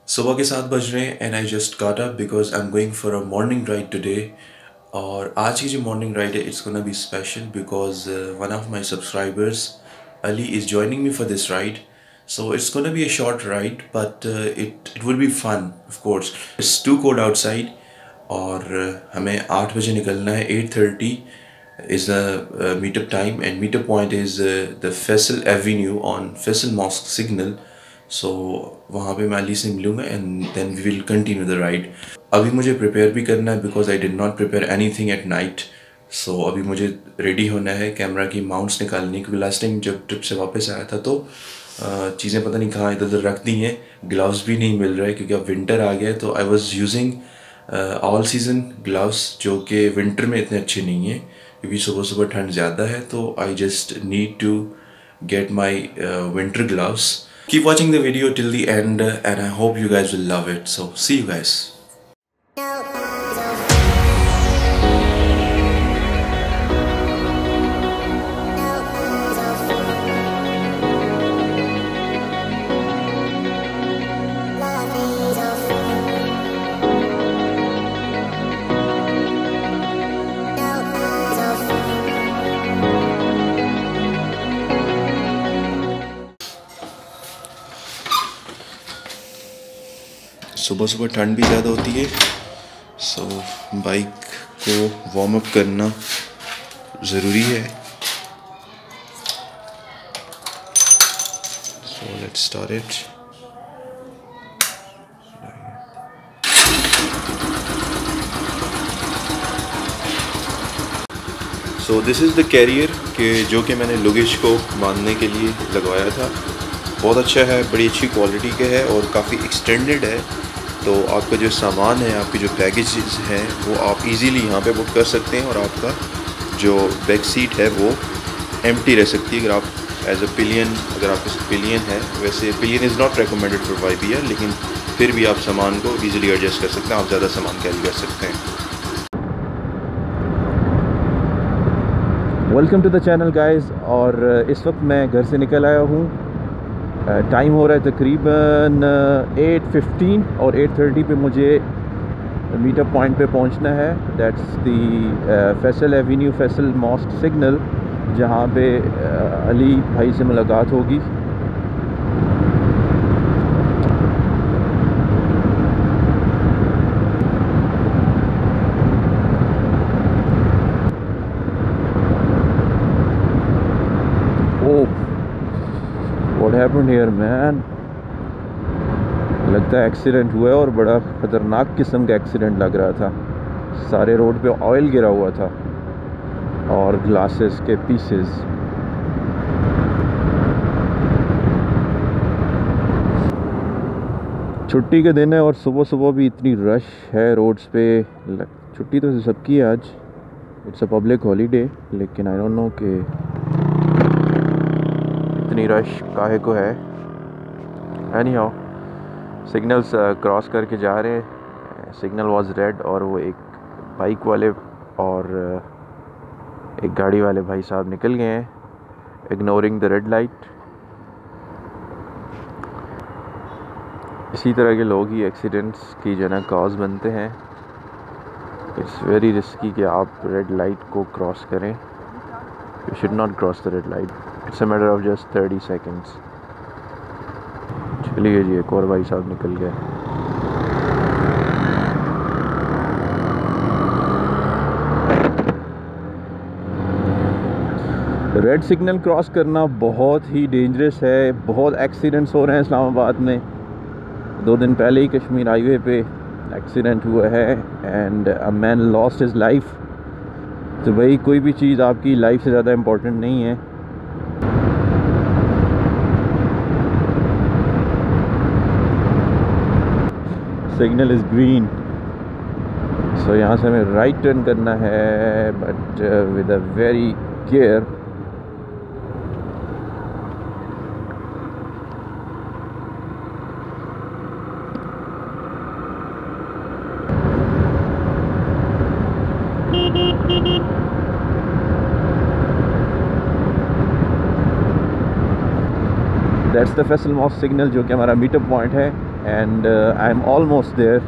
सुबह के 7 बज रहे हैं and I just got up because I am going for a morning ride today. और आज की जो मॉर्निंग राइड है it's gonna be special because one of my subscribers Ali is joining me for this ride. So it's gonna be a short ride but it will be fun of course. It's too cold outside और हमें 8 बजे निकलना है। 8:30 is the meetup time and meetup point is the Faisal Avenue on Faisal Mosque Signal. सो वहाँ पे मैं अली से मिलूँगा and then we will continue the ride. अभी मुझे प्रिपेयर भी करना है because I did not prepare anything at night. So अभी मुझे रेडी होना है, कैमरा की माउंट्स निकालनी, क्योंकि लास्ट टाइम जब ट्रिप से वापस आया था तो चीज़ें पता नहीं कहाँ इधर उधर रख दी हैं। ग्लव्स भी नहीं मिल रहे क्योंकि अब विंटर आ गया है, तो I was using all season gloves जो कि विंटर में इतने अच्छे नहीं हैं क्योंकि सुबह सुबह ठंड ज़्यादा है। तो I just need to get my winter gloves. Keep watching the video till the end and I hope you guys will love it. So see you guys. सुबह सुबह ठंड भी ज़्यादा होती है, सो बाइक को वार्म अप करना ज़रूरी है। So let's start it. So this is the carrier जो कि मैंने लगेज को बांधने के लिए लगवाया था। बहुत अच्छा है, बड़ी अच्छी क्वालिटी का है और काफ़ी एक्सटेंडेड है। तो आपका जो सामान है, आपकी जो बैगेजेस हैं, वो आप इजीली यहाँ पे बुक कर सकते हैं और आपका जो बैक सीट है वो एम्प्टी रह सकती है। अगर आप एज अ पिलियन, अगर आपके पास पिलियन है, वैसे pillion is not recommended for 5 year, लेकिन फिर भी आप सामान को इजीली एडजस्ट कर सकते हैं, आप ज़्यादा सामान कैरी कर सकते हैं। Welcome to the channel guys. और इस वक्त मैं घर से निकल आया हूँ। टाइम हो रहा है तकरीबन 8:15 और 8:30 पे मुझे मीटअप पॉइंट पे पहुंचना है। That's the Faisal Avenue, Faisal Mosque signal, जहां पे अली भाई से मुलाकात होगी। What happened here, man? लगता है एक्सीडेंट हुआ है और बड़ा ख़तरनाक किस्म का एक्सीडेंट लग रहा था। सारे रोड पे ऑयल गिरा हुआ था और ग्लासेस के पीसेस। छुट्टी के दिन है और सुबह सुबह भी इतनी रश है रोड्स पे। छुट्टी तो सबकी है आज, इट्स अ पब्लिक हॉलीडे, लेकिन आई डोंट नो कि इतनी रश काहे को है। एनी हाउ, सिग्नल्स क्रॉस करके जा रहे हैं। सिग्नल वाज रेड और वो एक बाइक वाले और एक गाड़ी वाले भाई साहब निकल गए हैं, इग्नोरिंग द रेड लाइट। इसी तरह के लोग ही एक्सीडेंट्स की जना कॉज बनते हैं। इट्स वेरी रिस्की कि आप रेड लाइट को क्रॉस करें। You should not cross the red light, it's a matter of just 30 seconds. चलिए जी, एक और भाई साहब निकल गए। रेड सिग्नल क्रॉस करना बहुत ही डेंजरस है। बहुत एक्सीडेंट्स हो रहे हैं इस्लामाबाद में। 2 दिन पहले ही कश्मीर हाईवे पे एक्सीडेंट हुआ है and a man lost his life. तो भाई, कोई भी चीज़ आपकी लाइफ से ज़्यादा इम्पोर्टेंट नहीं है। सिग्नल इज़ ग्रीन, सो यहाँ से हमें राइट टर्न करना है, but with a very care. That's the Faisal Mosque signal, जो कि हमारा मीटअप पॉइंट है। and I'm almost there.